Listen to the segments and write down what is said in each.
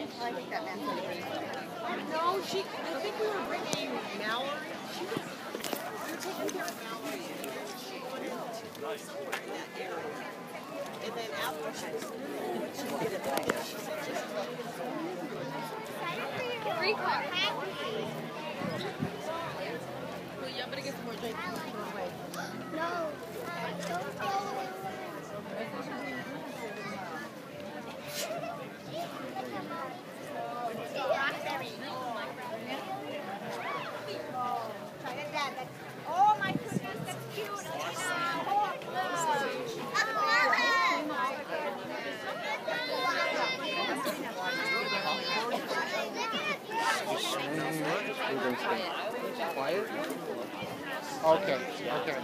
I think that man's going to bring it. No, I think we were bringing Mallory. We were taking care of Mallory. Somewhere in that area. And then after she was she did it back. She said just Free car. well, yeah, I'm gonna get some more drinks. No. Don't go. Oh my goodness, that's cute. Quiet? Okay, okay.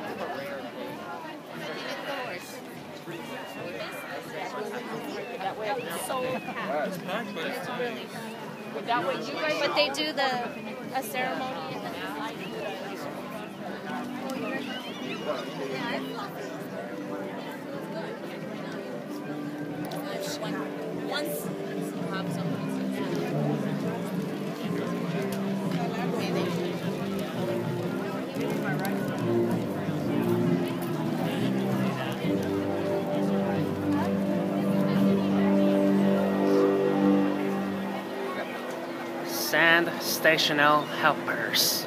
That way it's so packed. That way you guys. But they do a ceremony and then once you have something. Sand stational helpers.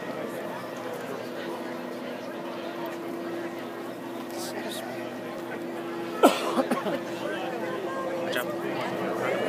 Watch out.